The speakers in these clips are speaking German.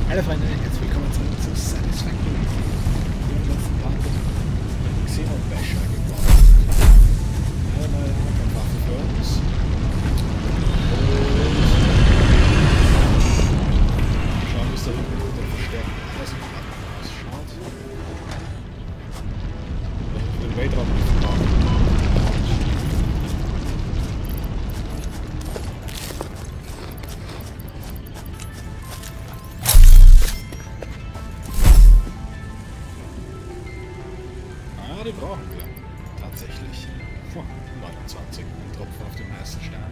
Hallo Freunde, herzlich willkommen zurück zu Satisfactory. Wir haben letzten Part Xenon Basher gebaut. Eine neue Waffe für uns. Und schauen, wie es da hinten mit der Verstärkung ausschaut. Ich will den Weltraum nicht verkaufen. Die brauchen wir. Tatsächlich. 29. Ein Tropfen auf dem heißen Stein.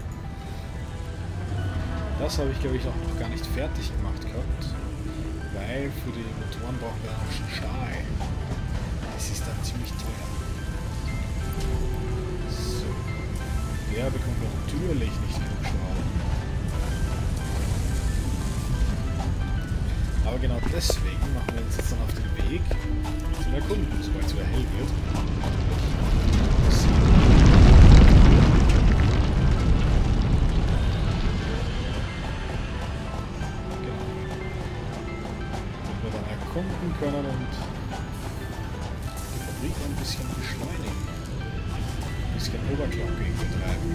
Das habe ich, glaube ich, auch noch gar nicht fertig gemacht gehabt. Weil für die Motoren brauchen wir auch schon Stahl. Das ist dann ziemlich teuer. So. Der bekommt natürlich nicht genug Schrauben. Aber genau deswegen machen wir uns jetzt dann auf den Weg zu erkunden, sobald es wieder hell wird. Genau. Damit wir dann erkunden können und die Fabrik ein bisschen beschleunigen. Ein bisschen Overclocking betreiben.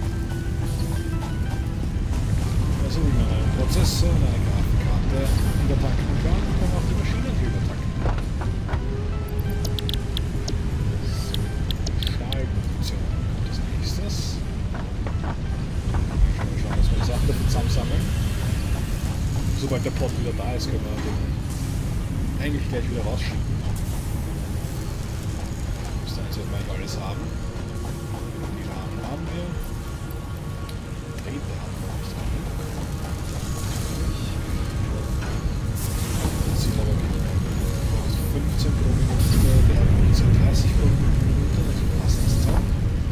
Also wie man einen Prozessor und eine Grafikkarte übertanken kann, kann man auch die Maschinen hier übertanken. Stahlproduktion kommt als nächstes. Schauen, dass wir die Sachen dafür zusammensammeln. Sobald der Pot wieder da ist, können wir den eigentlich gleich wieder rausschicken. Bis dann sollten wir alles haben. Die Rahmen haben wir. Drähte haben wir nicht drin. Das sieht aber 15 pro Minute, der hat 30 pro Minute, also passt das zusammen.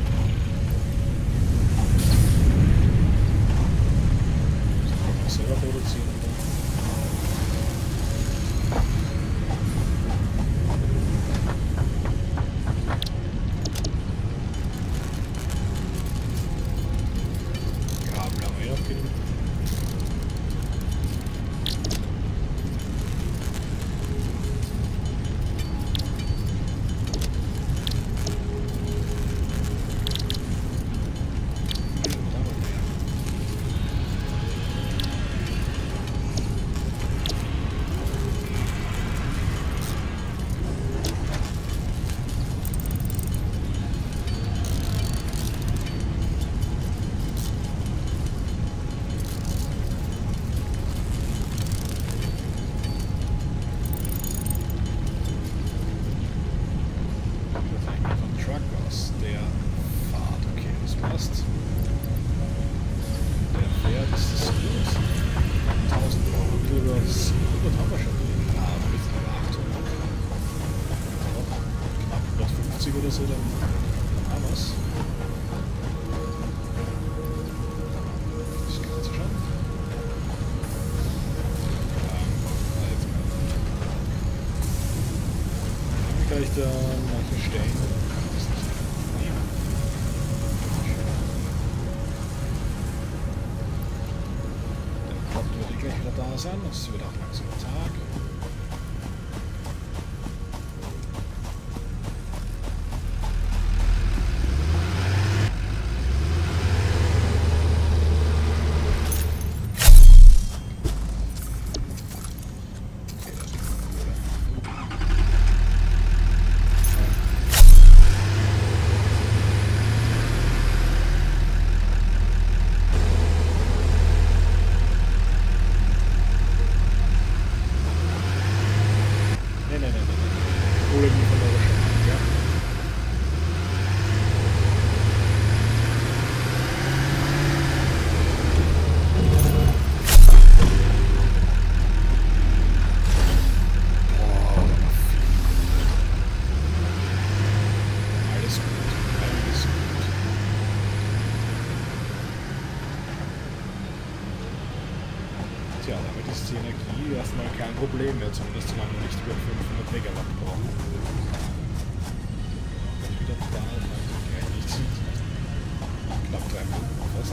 Das können wir selber produzieren. Kabel haben wir ja auch genug. Oder so, dann haben wir es. Das Ganze schon. Kann ich da manche Stellen das nicht nehmen. Der Pot wird gleich wieder da sein, es wird auch langsam Tag. Ja, damit ist die Energie erstmal kein Problem mehr, zumindest solange wir nicht über 500 Megawatt brauchen. Wenn wieder da, weil wir gleich nicht sind. Knapp 3 Minuten fast.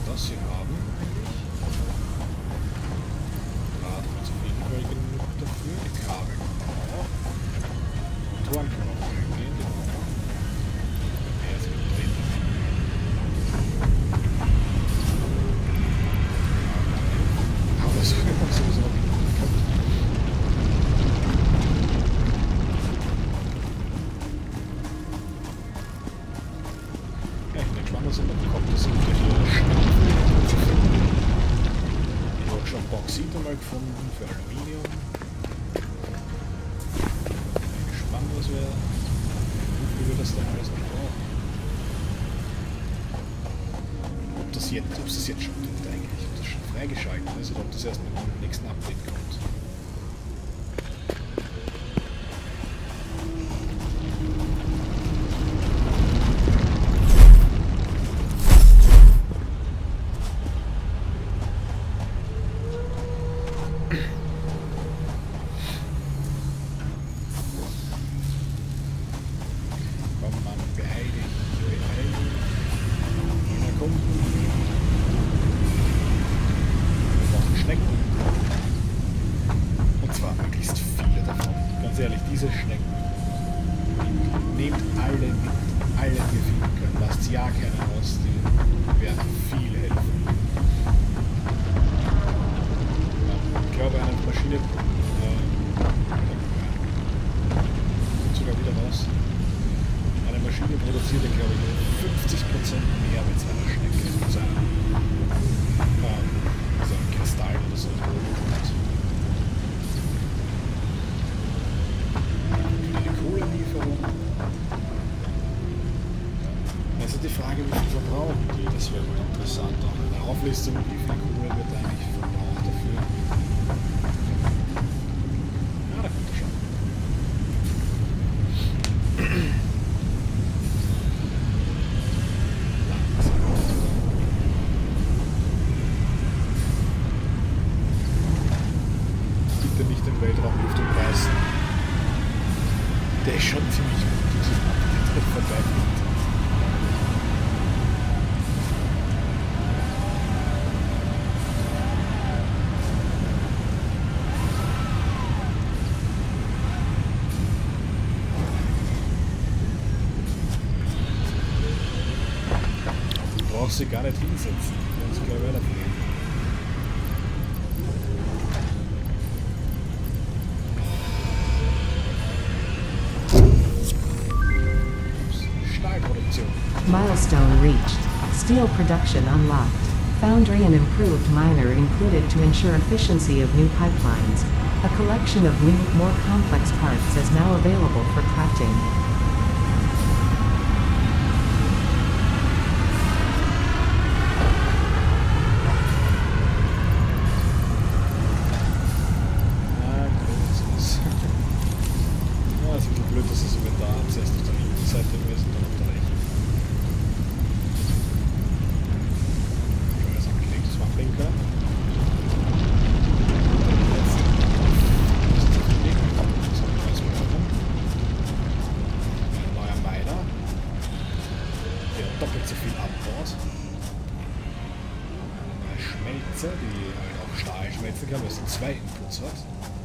das hier haben eigentlich. Draht haben wir zu viel genug dafür. Die Kabel auch. Motoren können wir auch reingehen, genau. Mehr sind drin. Aber das wird man sowieso noch nicht gehabt. Ja, ich bin gespannt, was noch kommt. Das sind wieder hier Schnappen zu finden. Ich habe schon Bauxit einmal gefunden für Aluminium. Bin gespannt, wie wir das dann alles noch brauchen. Ob es das jetzt schon tut eigentlich, ob das schon freigeschaltet ist oder ob das erst mit dem nächsten Update kommt. Diese Schnecken. Nehmt alle mit, alle die ihr finden könnt. Lasst ja keine aus, die werden viel helfen. Ich glaube, eine Maschine kommt sogar wieder raus. Eine Maschine produziert, glaube ich, 50% mehr mit seiner Schnecke. Also ein Kristall oder so. Kohlenlieferung. Also die Frage, wie viel verbrauchen die, das wäre mal interessant. Auch eine Auflistung, wie viel Kohle wird eigentlich verbraucht dafür. Ja, da kommt er schon. Bitte nicht den Weltraumlüftung reißen. Der ist schon ziemlich gut, der vorbeifliegt. Du brauchst sie gar nicht hinsetzen, du kannst gleich weiterfliegen. Milestone reached. Steel production unlocked. Foundry and improved miner included to ensure efficiency of new pipelines. A collection of new, more complex parts is now available for crafting. Doppelt so viel abbaut. Eine Schmelze, die halt auch Stahl schmelzen kann, weil es 2 Inputs hat.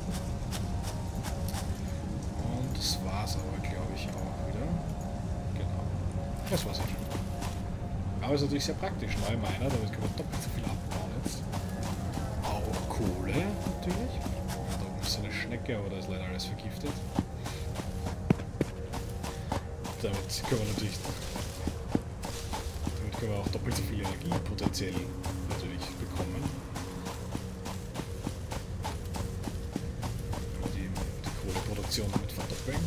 Und das war's aber, glaube ich, auch wieder. Genau. Das war's auch schon. Aber es ist natürlich sehr praktisch. Neue Miner, damit kann man doppelt so viel abbauen jetzt. Auch Kohle natürlich. Da oben ist so eine Schnecke, aber da ist leider alles vergiftet. Damit können wir natürlich auch doppelt so viel Energie potenziell natürlich bekommen. Die Kohleproduktion damit verdoppeln.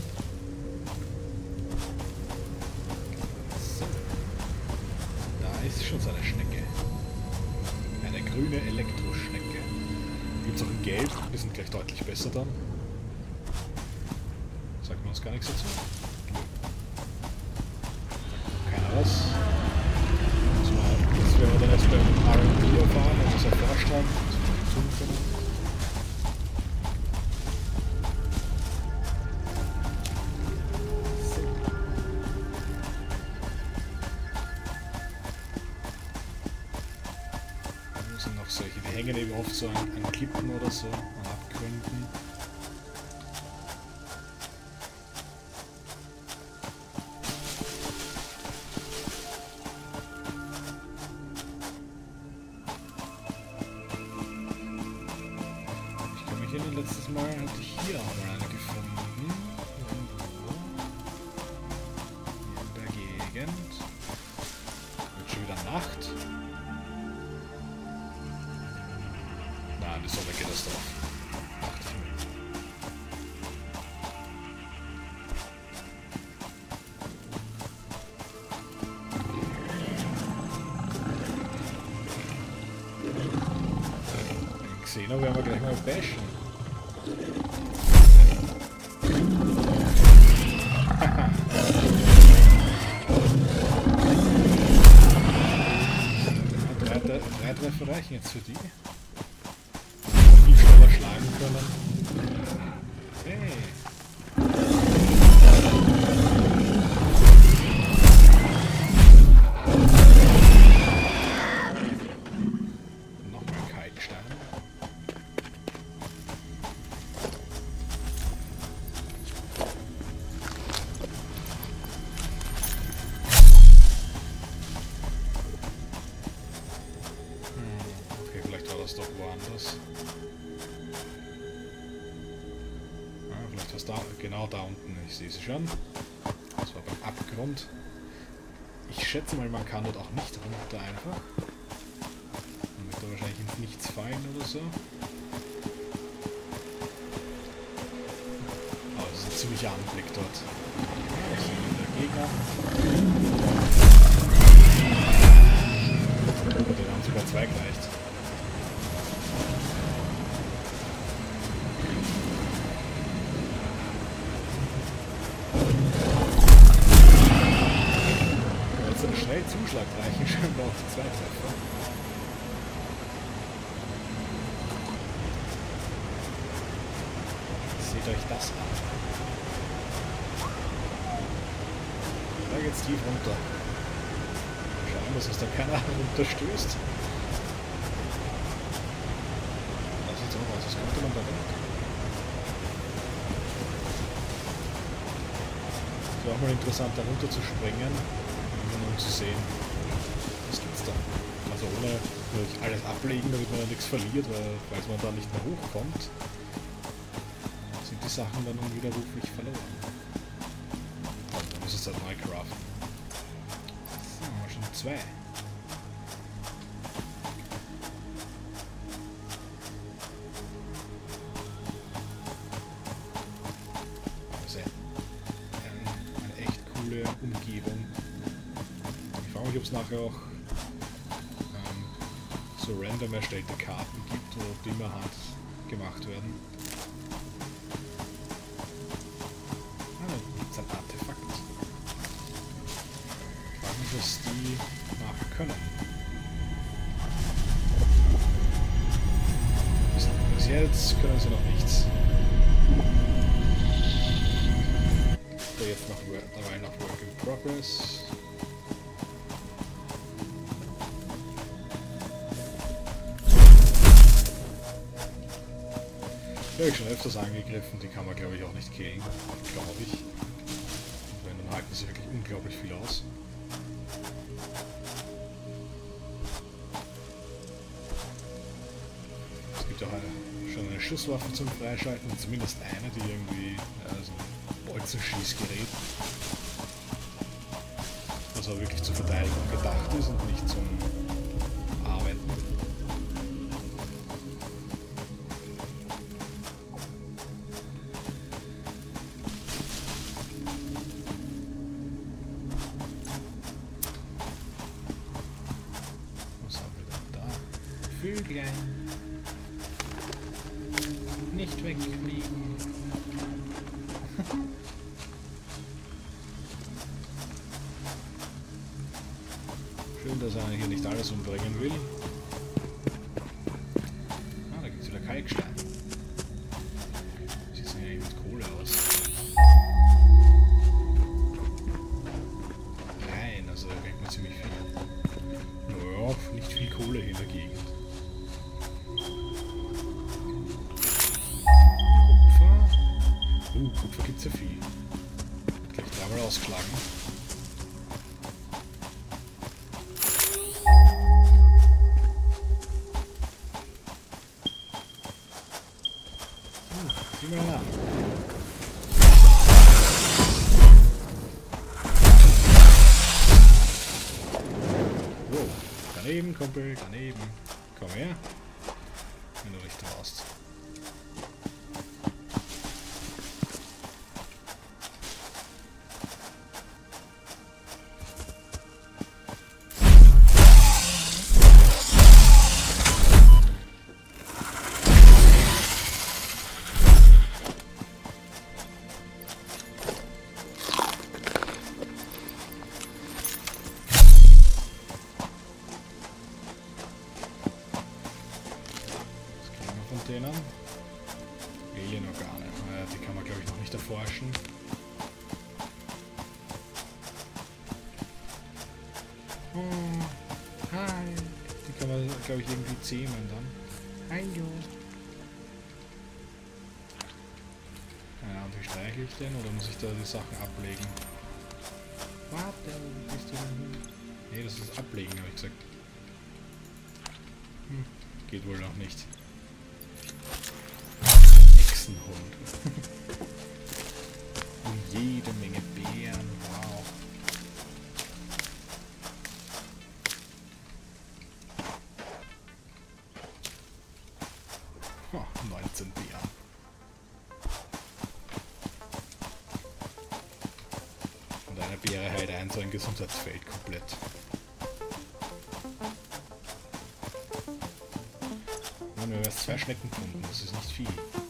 So. Da ist schon so eine Schnecke. Eine grüne Elektroschnecke. Die gibt es auch in Gelb. Die sind gleich deutlich besser dann. Sagt man uns gar nichts dazu. Keiner was. Wenn wir dann jetzt beim R&D erfahren, also das erforscht haben, was wir tun können. auch solche, die hängen eben oft so an Klippen oder so, an Abgründen. Ich kann mich erinnern, letztes Mal hatte ich hier auch mal eine gefunden. Hier in der Gegend. Wird schon wieder Nacht. Die Sonne geht das drauf. Dachte ich mir. Den Xeno werden wir gleich mal bashen. Drei Treffer reichen jetzt für die. Schlagen können. Hey. Nochmal Kaltstein. Okay, vielleicht war das doch woanders. Vielleicht was da, genau da unten, ich sehe sie schon. Das war beim Abgrund. Ich schätze mal, man kann dort auch nicht runter einfach. Dann wird da wahrscheinlich ins Nichts fallen oder so. Aber das ist ein ziemlicher Anblick dort. Das sind wieder Gegner. Und den haben sogar zwei gereicht. Zuschlag reichen scheinbar auch die zwei Treffer. Seht euch das an. Da geht's tief runter. Schauen, dass uns da keiner runterstößt. Das sieht so aus, als könnte man da weg. Es wäre auch mal interessant, da runter zu springen. Um zu sehen, was gibt's da. Also ohne wirklich alles ablegen, damit man da nichts verliert, weil falls man da nicht mehr hochkommt, sind die Sachen dann unwiderruflich verloren. Dann muss es halt neu craften. So, haben wir schon zwei. Also eine echt coole Umgebung. Ich frage mich, ob es nachher auch so random erstellte Karten gibt, oder ob die immer hart gemacht werden. Ah, da gibt es ein Artefakt. Ich frage mich, was die nachher können. Bis jetzt können sie noch nichts. Da jetzt noch dabei noch Work in Progress. Die habe ich schon öfters angegriffen, die kann man glaube ich auch nicht killen, glaube ich. Und wenn, dann halten sie wirklich unglaublich viel aus. Es gibt auch schon eine Schusswaffe zum Freischalten, zumindest eine, die irgendwie so ein Bolzenschießgerät, was aber wirklich zur Verteidigung gedacht ist und nicht zum Arbeiten. Vöglein. Nicht wegfliegen. Schön, dass er hier nicht alles umbringen will. Ah, da gibt es wieder Kalkstein. Sieht ja eigentlich mit Kohle aus. Rein, also da kriegt man ziemlich viel. Naja, nicht viel Kohle hier in der Gegend. Kupfer gibt es ja viel. Gleich dreimal ausgeschlagen. Sieh mal nach. Wow, daneben, Kumpel, daneben. Komm her. Wenn du richtig warst. Containern. Hier noch gar nicht. Die kann man glaube ich noch nicht erforschen. Oh, hi. Die kann man glaube ich irgendwie zähmen dann. Hallo. Ja, und wie streichle ich den oder muss ich da die Sachen ablegen? Warte, wo bist du denn hin? Nee, das ist ablegen, habe ich gesagt. Geht wohl noch nicht. Hund. Und jede Menge Beeren. Wow. Oh, 19 Beeren. Und eine Beere heilt ein so ein Gesundheitsfeld komplett. Und wir haben erst 2 Schnecken gefunden, das ist nicht viel.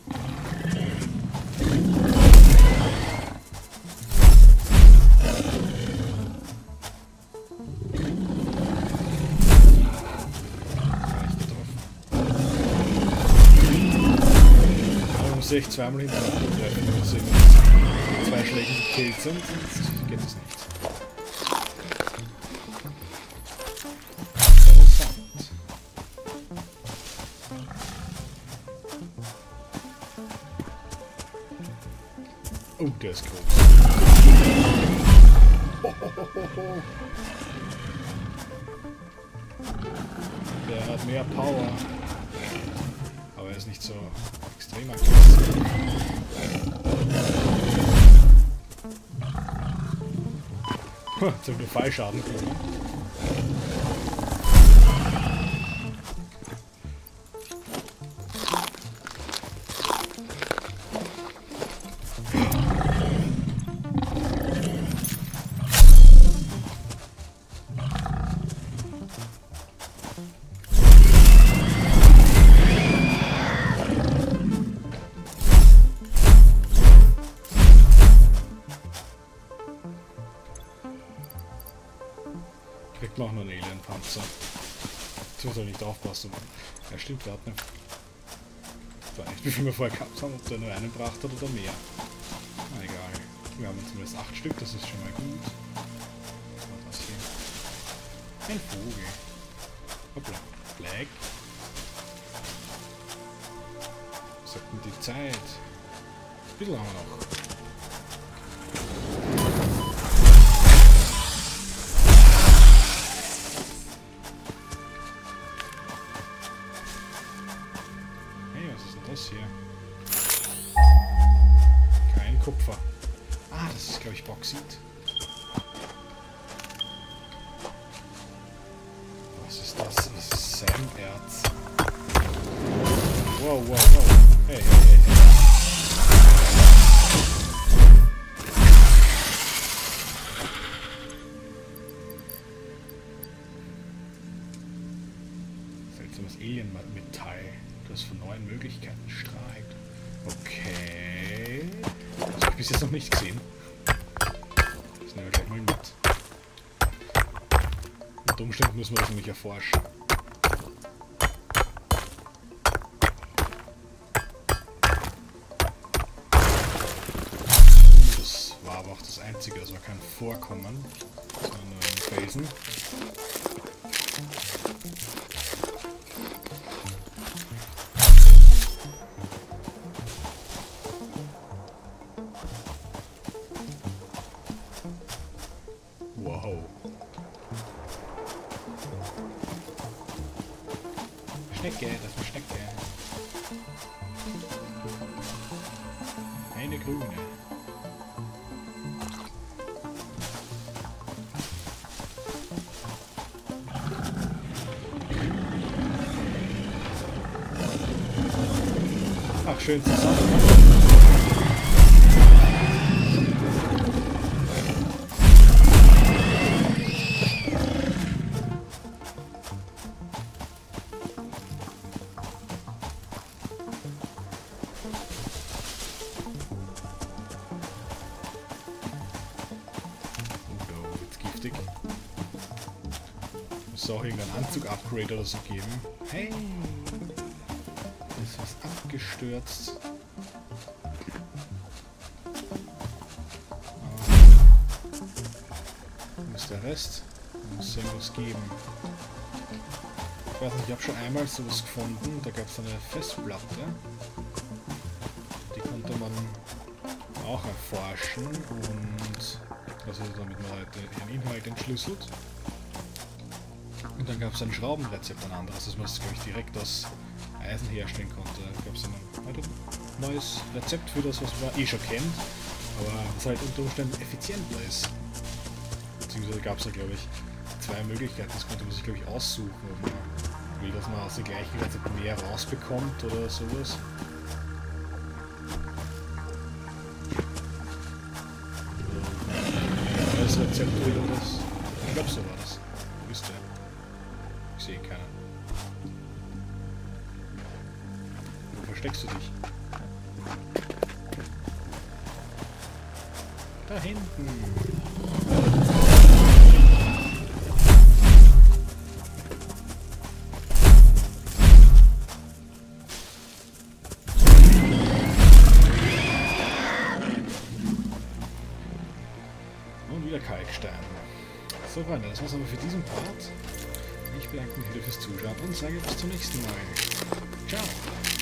Sehe ich zweimal hintereinander treffen, wenn sie mit 2 Schlägen gekillt sind, sonst geht es nicht. Interessant. Oh, der ist groß. Der hat mehr Power. Aber er ist nicht so extrem aggressiv. Jetzt haben wir Fallschaden bekommen. Kriegt man auch noch einen Alien-Panzer. Jetzt muss er nicht aufpassen. Ja stimmt, der hat eine... Ich weiß nicht, wie viel wir vorher gehabt haben, ob der nur einen gebracht hat oder mehr. Na egal. Wir haben zumindest 8 Stück, das ist schon mal gut. Was war das hier? Ein Vogel. Hoppla. Black. Was sagt denn die Zeit? Ein bisschen haben wir noch. Das hier. Kein Kupfer. Ah, das ist glaube ich Bauxit. Was ist das? Das ist Sanderz. Wow, wow, wow. Hey, hey, hey, hey. Seltsames Alien-Metall, das von neuen Möglichkeiten strahlt. Okay. Das habe ich bis jetzt noch nicht gesehen. Das nehmen wir gleich mal mit. Unter Umständen müssen wir das nämlich erforschen. Das war aber auch das Einzige, das war kein Vorkommen, sondern nur ein Felsen. Schnecke, das ist eine Schnecke. Eine grüne. Ach, schön zusammen. Muss auch irgendein Anzug-Upgrade oder so geben. Hey! Ist was abgestürzt. Wo ist der Rest? Muss irgendwas geben. Ich weiß nicht, ich habe schon einmal sowas gefunden. Da gab es eine Festplatte. Die konnte man auch erforschen und also damit man halt ihren Inhalt entschlüsselt. Und dann gab es ein Schraubenrezept, ein anderes, dass man es, glaube ich, direkt aus Eisen herstellen konnte. Da gab es ein neues Rezept für das, was man eh schon kennt, aber was halt unter Umständen effizienter ist. Beziehungsweise gab es da, glaube ich, zwei Möglichkeiten. Das konnte man sich, glaube ich, aussuchen, ob man will, dass man aus dem gleichen Rezept mehr rausbekommt oder sowas. Das Rezept will oder das. Ich glaube, so war das. Wo ist der? Ich sehe keinen. Wo versteckst du dich? Da hinten. Und wieder Kalkstein. So, Freunde, das war's aber für diesen Part. Ich bedanke mich wieder fürs Zuschauen und sage bis zum nächsten Mal. Ciao!